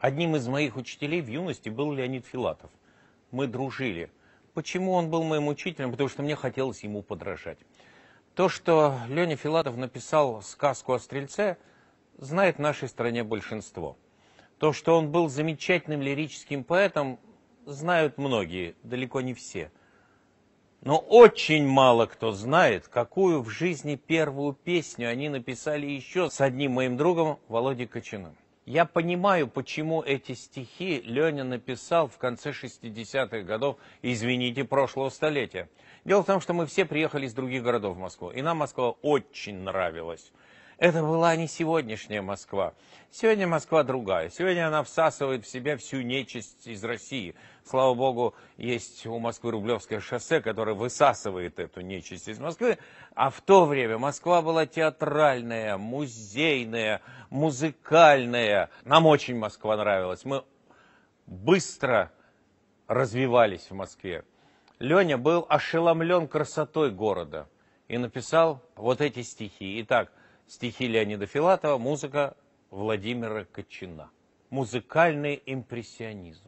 Одним из моих учителей в юности был Леонид Филатов. Мы дружили. Почему он был моим учителем? Потому что мне хотелось ему подражать. То, что Леня Филатов написал сказку о стрельце, знает в нашей стране большинство. То, что он был замечательным лирическим поэтом, знают многие, далеко не все. Но очень мало кто знает, какую в жизни первую песню они написали еще с одним моим другом Володей Кочиным. Я понимаю, почему эти стихи Леня написал в конце 60-х годов, извините, прошлого столетия. Дело в том, что мы все приехали из других городов в Москву, и нам Москва очень нравилась. Это была не сегодняшняя Москва. Сегодня Москва другая. Сегодня она всасывает в себя всю нечисть из России. Слава богу, есть у Москвы Рублевское шоссе, которое высасывает эту нечисть из Москвы. А в то время Москва была театральная, музейная, музыкальная. Нам очень Москва нравилась. Мы быстро развивались в Москве. Леня был ошеломлен красотой города и написал вот эти стихи. Итак, стихи Леонида Филатова, музыка Владимира Кочина. Музыкальный импрессионизм.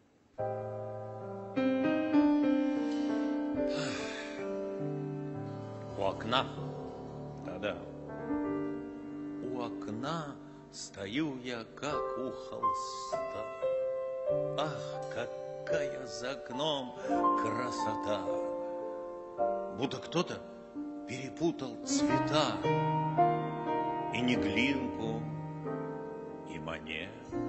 У окна, да-да, у окна стою я, как у холста. Ах, какая за окном красота! Будто кто-то перепутал цвета. И не глинку, и манеж.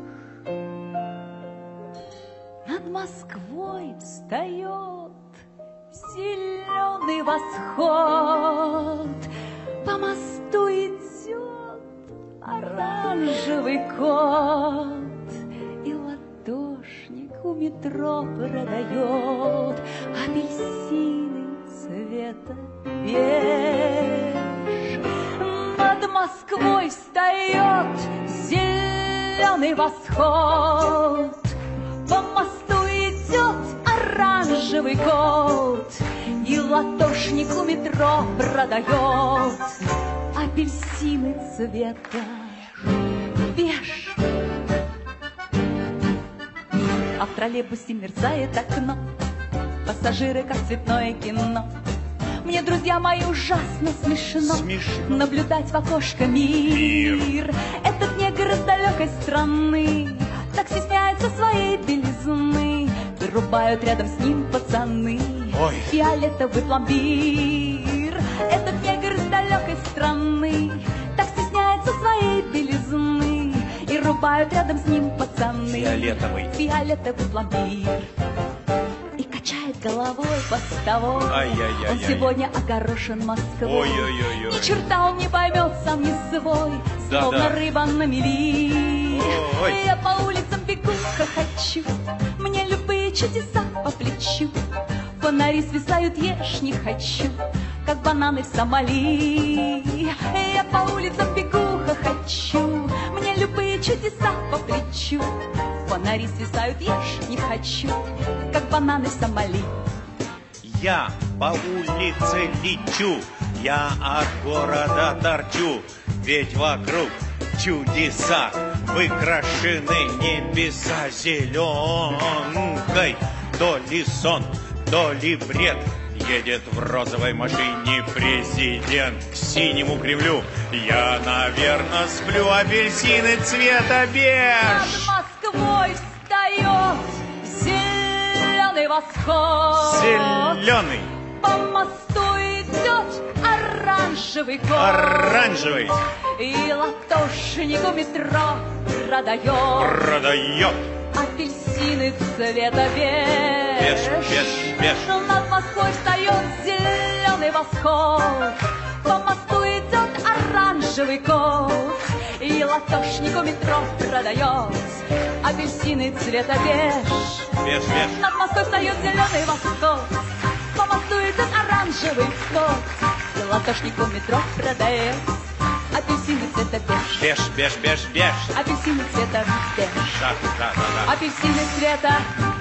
Над Москвой встает зеленый восход. По мосту идет оранжевый кот. И латошник у метро продает апельсины цвета беж. Над Москвой встает зеленый восход. По мосту идет оранжевый кот. И латошник у метро продает апельсины цвета беж. А в троллейбусе мерцает окно. Пассажиры, как цветное кино. Мне, друзья мои, ужасно смешно наблюдать в окошко мир. Этот негр из далекой страны так стесняется своей белизны. Вырубают рядом с ним пацаны фиолетовый пломбир. Этот негр из далекой страны так стесняется своей белизны. И рубают рядом с ним пацаны фиолетовый пломбир. Головой постовой. Он сегодня огорошен Москвой. Ни черта он не поймет, сам не свой, словно рыба на мели. Я по улицам бегу, хохочу, мне любые чудеса по плечу. Фонари свисают, ешь не хочу, как бананы в Сомали. Я по улицам бегу, хохочу, мне любые чудеса по плечу. Фонари свисают, ешь не хочу, как бананы в Сомали. Я по улице лечу, я от города торчу, ведь вокруг чудеса выкрашены небеса зеленкой. То ли сон, то ли бред, едет в розовой машине президент к синему Кремлю. Я, наверное, сплю, апельсины цвета беж. Над Москвой встает зеленый восход. Зеленый. По мосту идет оранжевый кот. Оранжевый. И латошник у метро продает апельсины цвета беж. Беж. Над Москвой встает зеленый восход. По мосту идет оранжевый кот. И латошник у метро продает апельсины цвета беж. Над Москвой встает зеленый восход. По мосту идет оранжевый кот. И латошник у метро продает апельсины цвета беж. Беж. Апельсины цвета беж. Апельсины цвета